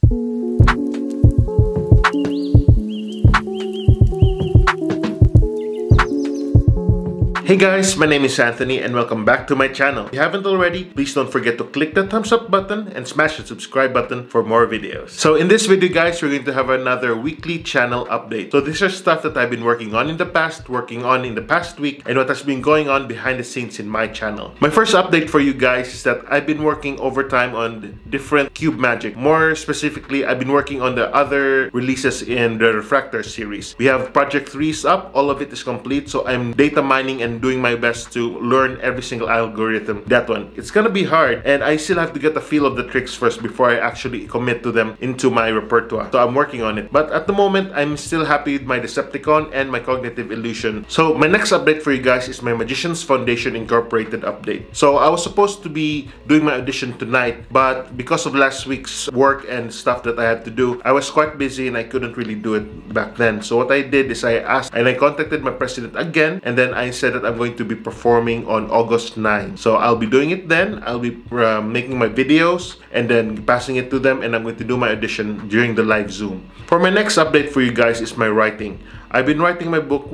Hey guys, my name is Anthony and welcome back to my channel. If you haven't already, please don't forget to click the thumbs up button and smash the subscribe button for more videos. So in this video guys, we're going to have another weekly channel update. So these are stuff that I've been working on in the past week, and what has been going on behind the scenes in my channel. My first update for you guys is that I've been working overtime on different cube magic. More specifically, I've been working on the other releases in the Refractor series. We have Project 3 is up, all of it is complete, so I'm data mining and doing my best to learn every single algorithm. That one, it's gonna be hard, and I still have to get the feel of the tricks first before I actually commit to them into my repertoire. So I'm working on it, but at the moment I'm still happy with my Decepticon and my Cognitive Illusion. So my next update for you guys is my Magician's Foundation Incorporated update. So I was supposed to be doing my audition tonight, but because of last week's work and stuff that I had to do, I was quite busy and I couldn't really do it back then. So what I did is I asked and I contacted my president again, and then I said that I'm going to be performing on August 9. So I'll be doing it then. I'll be making my videos and then passing it to them, and I'm going to do my audition during the live Zoom. For my next update for you guys is my writing. I've been writing my book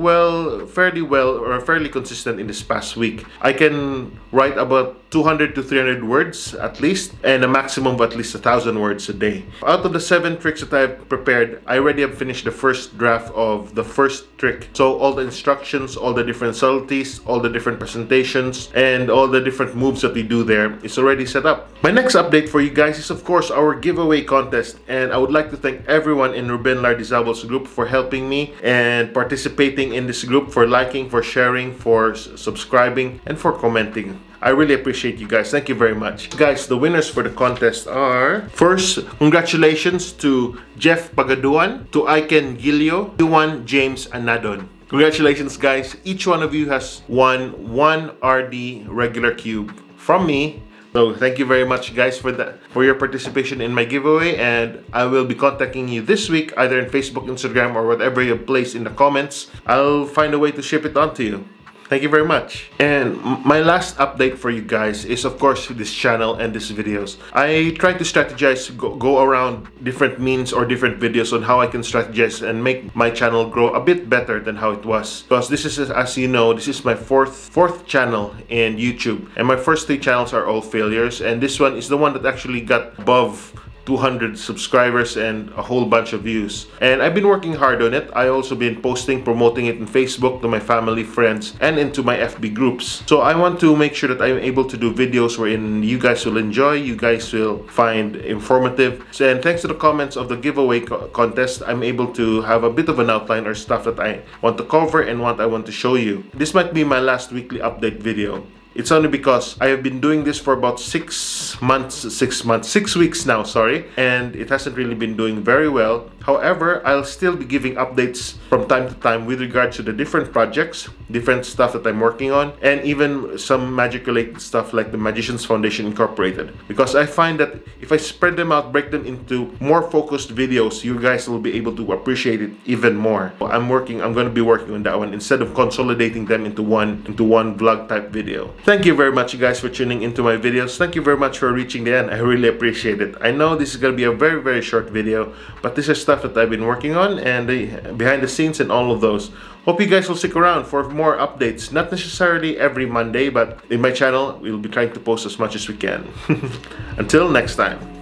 fairly consistent in this past week. I can write about 200 to 300 words at least, and a maximum of at least 1,000 words a day. Out of the 7 tricks that I've prepared, I already have finished the first draft of the first trick. So all the instructions, all the different subtleties, all the different presentations, and all the different moves that we do there is already set up. My next update for you guys is of course our giveaway contest, and I would like to thank everyone in Ruben Lardizabal's group for helping me and participating in this group, for liking, for sharing, for subscribing, and for commenting. I really appreciate you guys. Thank you very much. Guys, the winners for the contest are... First, congratulations to Jeff Pagaduan, to Iken Gilio, Juan James Anadon. Congratulations guys. Each one of you has won one RD regular cube from me. So thank you very much guys for your participation in my giveaway, and I will be contacting you this week either in Facebook, Instagram, or whatever you place in the comments. I'll find a way to ship it on to you. Thank you very much. And my last update for you guys is of course this channel and these videos. I try to strategize, go around different means or different videos on how I can strategize and make my channel grow a bit better than how it was. Because this is, as you know, this is my fourth channel in YouTube, and my first 3 channels are all failures, and this one is the one that actually got above 200 subscribers and a whole bunch of views. And I've been working hard on it. I also been promoting it in Facebook to my family, friends, and into my FB groups. So I want to make sure that I'm able to do videos wherein you guys will enjoy, you guys will find informative. And thanks to the comments of the giveaway contest, I'm able to have a bit of an outline or stuff that I want to cover and what I want to show you. This might be my last weekly update video. It's only because I have been doing this for about 6 weeks now, sorry, and it hasn't really been doing very well. However, I'll still be giving updates from time to time with regards to the different projects, different stuff that I'm working on, and even some magic related stuff like the Magician's Foundation Incorporated. Because I find that if I spread them out, break them into more focused videos, you guys will be able to appreciate it even more. I'm going to be working on that one instead of consolidating them into one vlog type video. Thank you very much you guys for tuning into my videos. Thank you very much for reaching the end. I really appreciate it. I know this is going to be a very short video, but this is stuff that I've been working on and behind the scenes and all of those. Hope you guys will stick around for more updates. Not necessarily every Monday, but in my channel, we'll be trying to post as much as we can. Until next time.